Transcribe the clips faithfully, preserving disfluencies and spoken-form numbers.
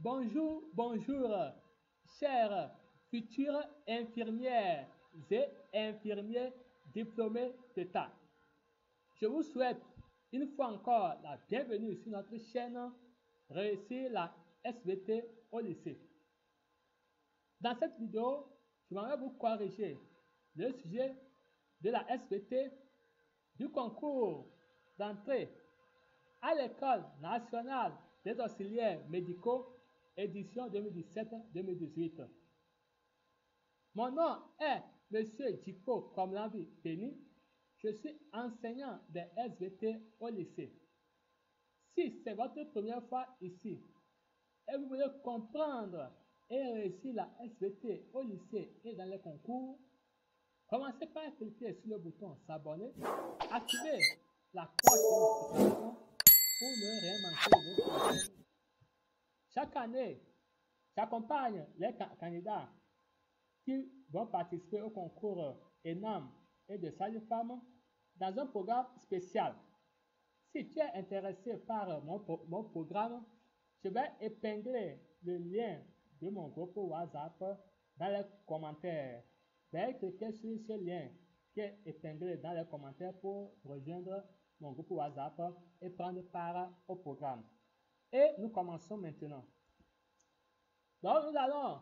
Bonjour, bonjour, chères futures infirmières et infirmiers diplômés d'État. Je vous souhaite une fois encore la bienvenue sur notre chaîne Réussir la S V T au lycée. Dans cette vidéo, je vais vous corriger le sujet de la S V T du concours d'entrée à l'École nationale des auxiliaires médicaux, édition deux mille dix-sept deux mille dix-huit. Mon nom est Monsieur Djiko Komlambi Béni. Je suis enseignant des S V T au lycée. Si c'est votre première fois ici et vous voulez comprendre et réussir la S V T au lycée et dans les concours, commencez par cliquer sur le bouton s'abonner, activer la cloche de notification pour ne rien manquer de nos prochaines. Chaque année, j'accompagne les candidats qui vont participer au concours ENAM et de sage-femme dans un programme spécial. Si tu es intéressé par mon, mon programme, je vais épingler le lien de mon groupe WhatsApp dans les commentaires. Veuillez cliquer sur ce lien qui est épinglé dans les commentaires pour rejoindre mon groupe WhatsApp et prendre part au programme. Et nous commençons maintenant. Donc, nous allons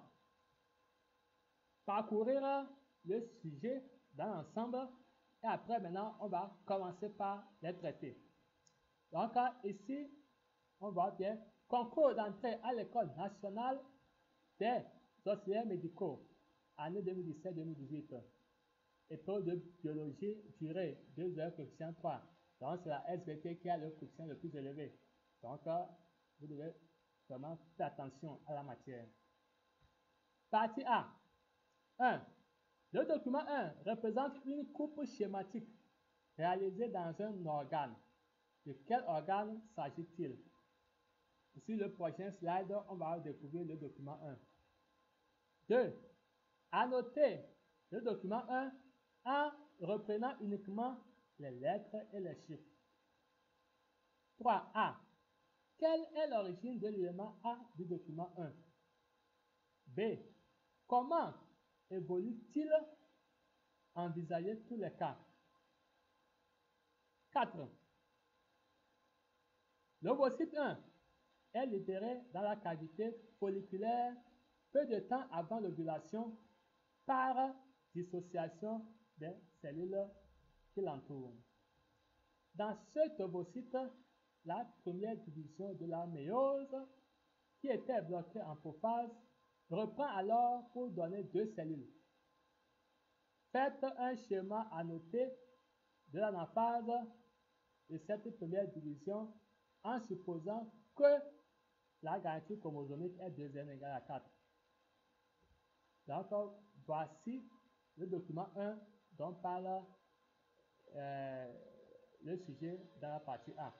parcourir le sujet dans l'ensemble et après, maintenant, on va commencer par les traiter. Donc, ici, on voit bien concours d'entrée à l'École nationale des auxiliaires médicaux, année deux mille dix-sept deux mille dix-huit. Épreuve de biologie, durée deux heures, coefficient trois. Donc, c'est la S V T qui a le coefficient le plus élevé. Donc, vous devez vraiment faire attention à la matière. Partie A. un. Le document un représente une coupe schématique réalisée dans un organe. De quel organe s'agit-il? Sur le prochain slide, on va découvrir le document un. deux. Annotez le document un en reprenant uniquement les lettres et les chiffres. trois. A. Quelle est l'origine de l'élément A du document un? B. Comment évolue-t-il? Envisager tous les cas. quatre. L'ovocyte un est libéré dans la cavité folliculaire peu de temps avant l'ovulation par dissociation des cellules qui l'entourent. Dans cet ovocyte, la première division de la méiose, qui était bloquée en prophase, reprend alors pour donner deux cellules. Faites un schéma annoté de l'anaphase de cette première division en supposant que la garantie chromosomique est deux n égale à quatre. Donc, voici le document un dont parle euh, le sujet dans la partie A.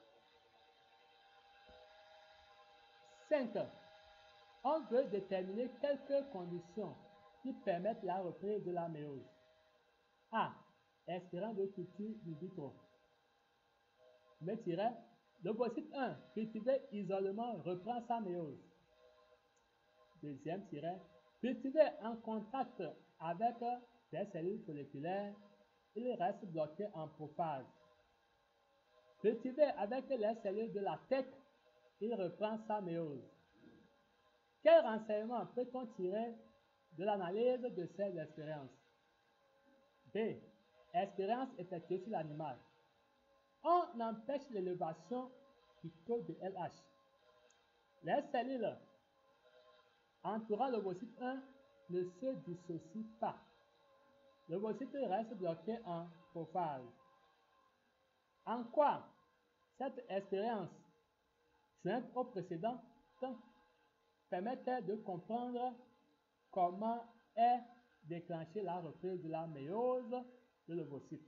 cinq. On veut déterminer quelques conditions qui permettent la reprise de la méiose. A. Espérance de culture in vitro. Le tiret, l'ovocyte un, cultivé isolement, reprend sa méiose. Deuxième tiret, cultivé en contact avec des cellules folliculaires, il reste bloqué en prophase. Cultivé avec les cellules de la tête, il reprend sa méiose. Quel renseignement peut-on tirer de l'analyse de ces expériences? B. Expérience effectuée sur l'animal. On empêche l'élévation du taux de L H. Les cellules entourant l'ovocyte un ne se dissocient pas. L'ovocyte reste bloqué en prophase. En quoi cette expérience, jointe aux précédentes, permettait de comprendre comment est déclenchée la reprise de la méiose de l'ovocyte.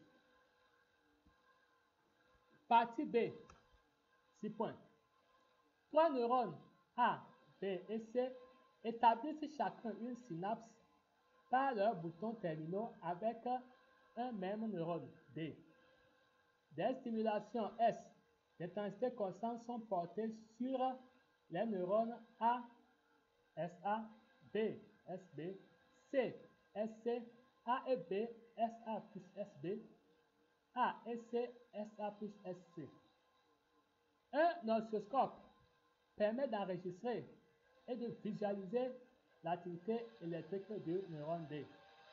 Partie B. six points. Trois neurones A, B et C établissent chacun une synapse par leurs boutons terminaux avec un même neurone D. Des stimulations S d'intensité constante sont portées sur les neurones A S A, B, S B, C, S C, A et B, S A plus S B, A et C, S A plus S C. Un oscilloscope permet d'enregistrer et de visualiser l'activité électrique du neurone D.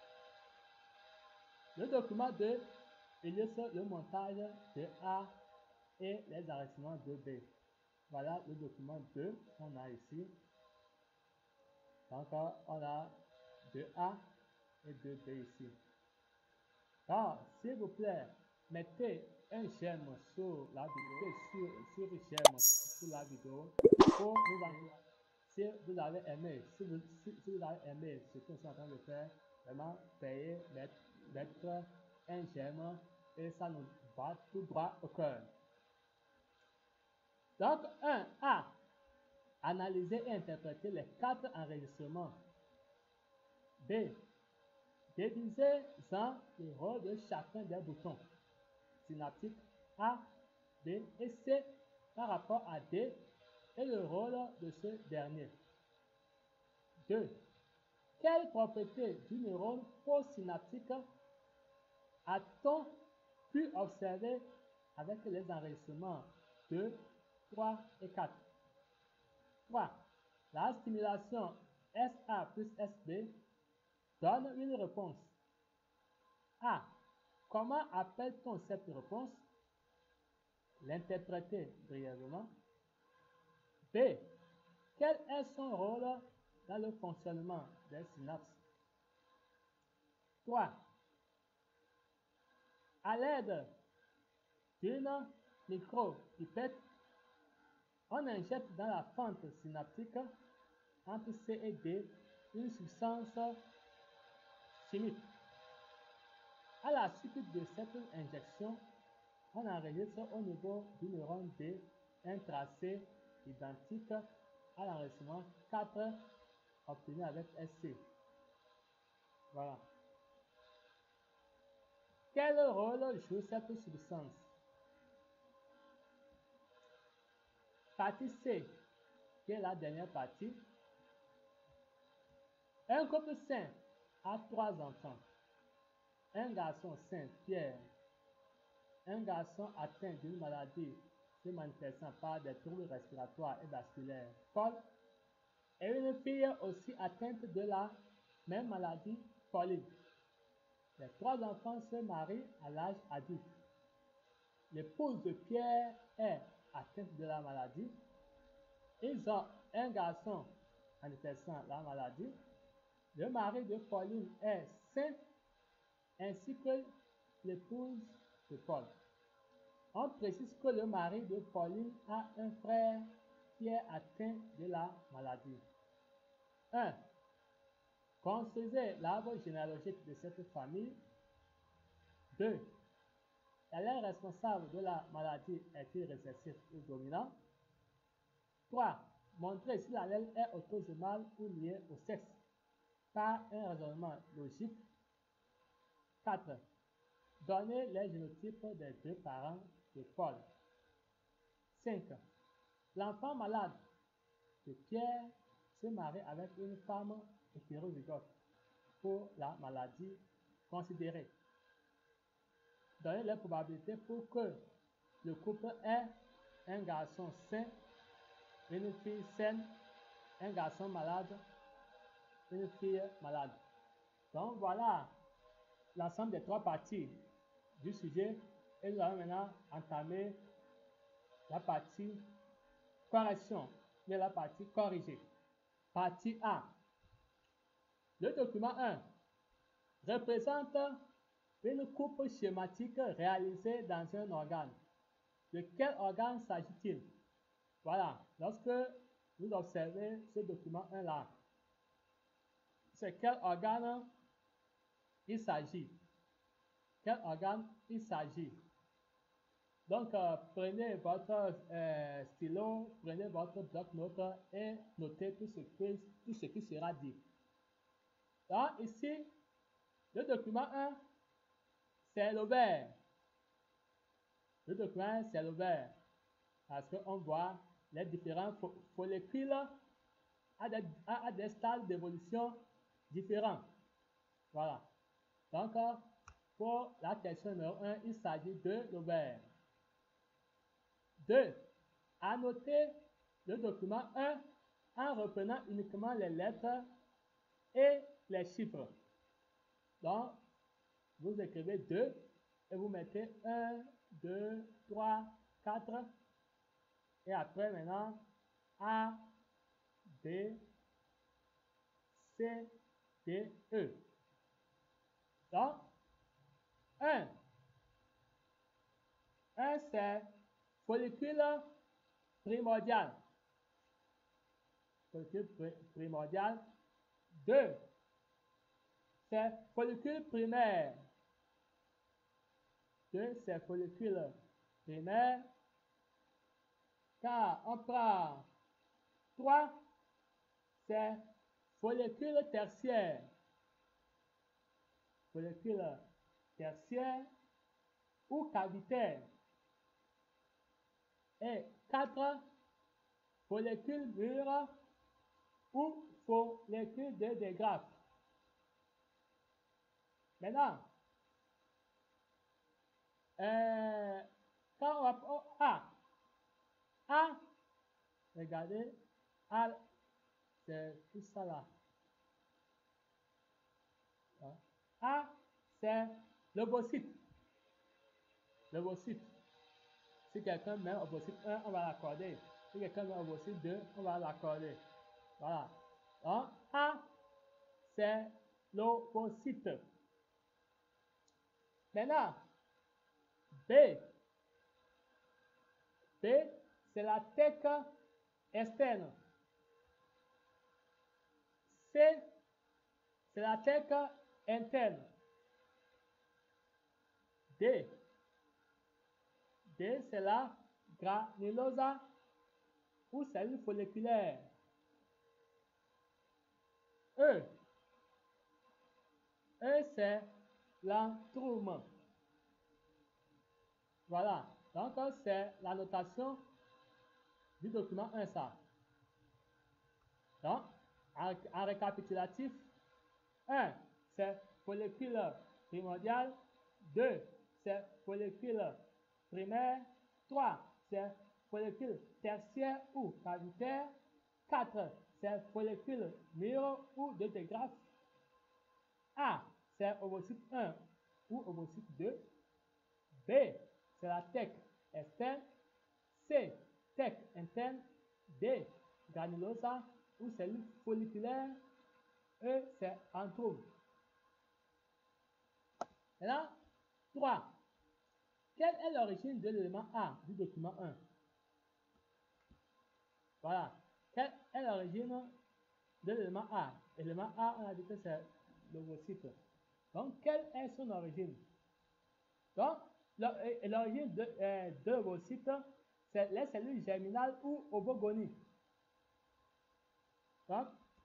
Le document deux illustre le montage de A et les enregistrements de B. Voilà le document deux qu'on a ici. Donc, on a deux A et deux B ici. Alors, s'il vous plaît, mettez un j'aime sur la vidéo, sur, sur j'aime sur la vidéo pour nous en, si vous avez aimé, si vous, si, si vous avez aimé ce que je suis en train de faire, vraiment, payez, mettre, mettre un j'aime et ça nous va tout droit au cœur. Donc, un A. Analyser et interpréter les quatre enregistrements. B. Déduisez-en le rôle de chacun des boutons synaptiques A, B et C par rapport à D et le rôle de ce dernier. deux. Quelles propriétés du neurone postsynaptique a-t-on pu observer avec les enregistrements deux, trois et quatre? trois. La stimulation S A plus S B donne une réponse. A. Comment appelle-t-on cette réponse? L'interpréter brièvement. B. Quel est son rôle dans le fonctionnement des synapses? trois. À l'aide d'une micro-pipette, on injecte dans la fente synaptique entre C et D une substance chimique. À la suite de cette injection, on enregistre au niveau du neurone D un tracé identique à l'enregistrement quatre obtenu avec S C. Voilà. Quel rôle joue cette substance? Partie C, qui est la dernière partie. Un couple sain a trois enfants. Un garçon sain, Pierre. Un garçon atteint d'une maladie se manifestant par des troubles respiratoires et vasculaires, Paul. Et une fille aussi atteinte de la même maladie, Pauline. Les trois enfants se marient à l'âge adulte. L'épouse de Pierre est atteinte de la maladie. Ils ont un garçon manifestant la maladie. Le mari de Pauline est sain, ainsi que l'épouse de Paul. On précise que le mari de Pauline a un frère qui est atteint de la maladie. un. Construisez l'arbre généalogique de cette famille. deux. L'allèle responsable de la maladie est-il récessif ou dominant? trois. Montrez si l'allèle est autosomal ou lié au sexe par un raisonnement logique. quatre. Donnez les génotypes des deux parents de Paul. cinq. L'enfant malade de Pierre se marie avec une femme hétérozygote pour la maladie considérée. Donnez les probabilités pour que le couple ait un garçon sain, une fille saine, un garçon malade, une fille malade. Donc voilà l'ensemble des trois parties du sujet et nous allons maintenant entamer la partie correction et la partie corrigée. Partie A. Le document un représente une coupe schématique réalisée dans un organe. De quel organe s'agit-il? Voilà, lorsque vous observez ce document un là, c'est quel organe il s'agit? Quel organe il s'agit? Donc, euh, prenez votre euh, stylo, prenez votre bloc-notes et notez tout ce, que, tout ce qui sera dit. Donc, ici, le document un, c'est l'ovaire. Le document un, c'est l'ovaire. Parce qu'on voit les différents follicules à des, à, à des stades d'évolution différents. Voilà. Donc, pour la question numéro un, il s'agit de l'ovaire. deux. Annotez le document un en reprenant uniquement les lettres et les chiffres. Donc, vous écrivez deux et vous mettez un, deux, trois, quatre. Et après, maintenant, A, B, C, D, E. Donc, un. un, c'est follicule primordial. Follicule primordial. deux. C'est follicule primaire. deux, c'est follicule primaire. Car on prend trois, c'est follicule tertiaire. Follicule tertiaire ou cavitaire. Et quatre, follicule mûr ou follicule de dégraffe. Maintenant, euh, quand on va oh, A, A, regardez, A, c'est tout ça là. A, c'est l'ovocyte. L'ovocyte. Si quelqu'un met ovocyte un, on va l'accorder. Si quelqu'un met ovocyte deux, on va l'accorder. Voilà. Donc, A, c'est l'ovocyte. Maintenant, B. B, c'est la thèque externe. C, c'est la thèque interne. D. D, c'est la granulosa ou cellule folliculaire. E. E, c'est l'antrum. Voilà. Donc, c'est la notation du document un, ça. Donc, en, en récapitulatif, un, c'est follicule primordial. deux, c'est follicule primaire. trois, c'est follicule tertiaire ou cavitaire. quatre, c'est follicule mûr ou de dégraffe. A, c'est ovocyte un ou ovocyte deux. B, c'est la thèque externe. C, thèque interne. D, granulosa ou cellule folliculaire. E, c'est antrum. Maintenant, trois. Quelle est l'origine de l'élément A du document un? Voilà. Quelle est l'origine de l'élément A? L'élément A, on a dit que c'est l'ovocyte. Donc, quelle est son origine? Donc, l'origine de, euh, de l'ovocyte, c'est les cellules germinales ou ovogonie. Donc,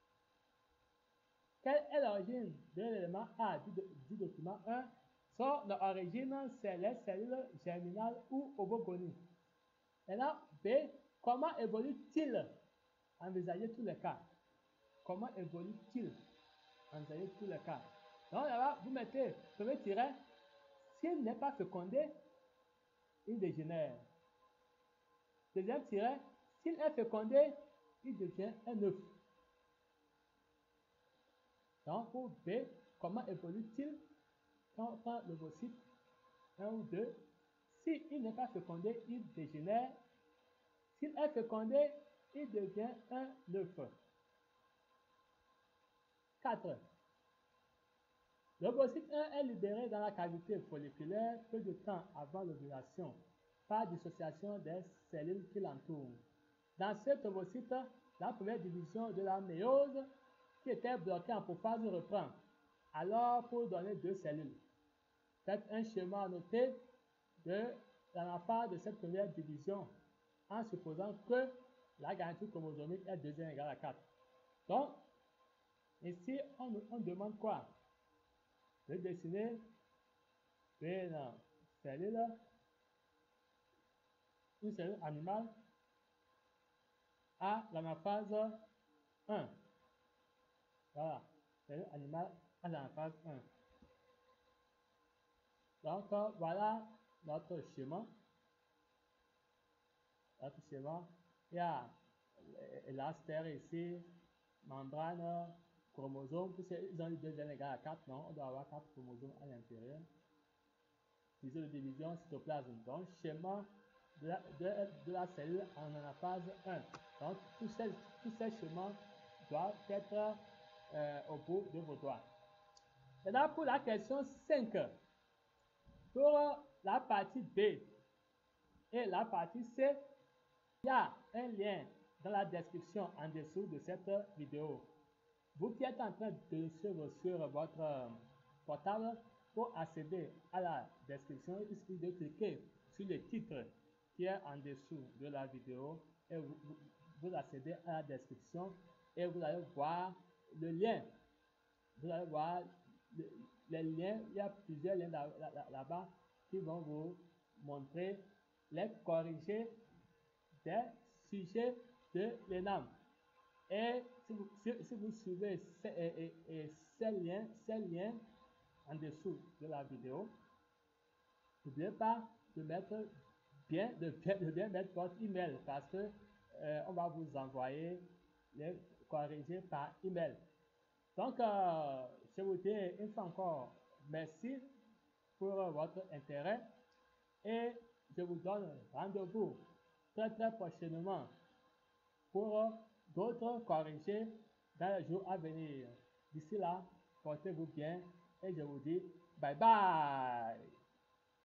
quelle est l'origine de l'élément A du, du document un? Son origine, c'est les cellules germinales ou ovogonie. Maintenant, B, comment évolue-t-il? Envisagez tous les cas. Comment évolue-t-il? Envisagez tous les cas. Donc là-bas, vous mettez premier tiret. S'il n'est pas fécondé, il dégénère. Deuxième tiret, s'il est fécondé, il devient un œuf. Donc pour B, comment évolue-t-il quand on prend l'ovocyte un ou deux? S'il n'est pas fécondé, il dégénère. S'il est fécondé, il devient un œuf. quatre. L'ovocyte un est libéré dans la cavité folliculaire peu de temps avant l'ovulation par dissociation des cellules qui l'entourent. Dans cet ovocyte, la première division de la méiose qui était bloquée en prophase reprend. Alors, pour donner deux cellules, faites un schéma annoté de l'anaphase de cette première division en supposant que la garniture chromosomique est deux égale à quatre. Donc, ici, on, on demande quoi? De dessiner une cellule, une cellule animale à l'anaphase un. Voilà, c'est l'animal à la phase un. Donc, euh, voilà notre schéma. Notre schéma. Il y a élasteur ici, membrane, chromosome. Ils ont eu deux n égale à quatre, non? On doit avoir quatre chromosomes à l'intérieur. Division de division, cytoplasme. Donc, schéma de la, de, de la cellule en anaphase un. Donc, tous ces, tous ces schémas doivent être euh, au bout de vos doigts. Maintenant, pour la question cinq, pour la partie B et la partie C, il y a un lien dans la description en dessous de cette vidéo. Vous qui êtes en train de suivre sur votre portable, pour accéder à la description, il suffit de cliquer sur le titre qui est en dessous de la vidéo et vous, vous, vous accédez à la description et vous allez voir le lien. Vous allez voir le, les liens, il y a plusieurs liens là-bas là, là, là qui vont vous montrer les corrigés des sujets de l'ENAM. Et si vous, si, si vous suivez ces, et, et, et ces, liens, ces liens en dessous de la vidéo, n'oubliez pas de mettre bien, de bien, de bien mettre votre email parce que euh, on va vous envoyer les corrigés par email. Donc, euh, je vous dis une fois encore merci pour votre intérêt et je vous donne rendez-vous très très prochainement pour d'autres corrigés dans les jours à venir. D'ici là, portez-vous bien et je vous dis bye bye.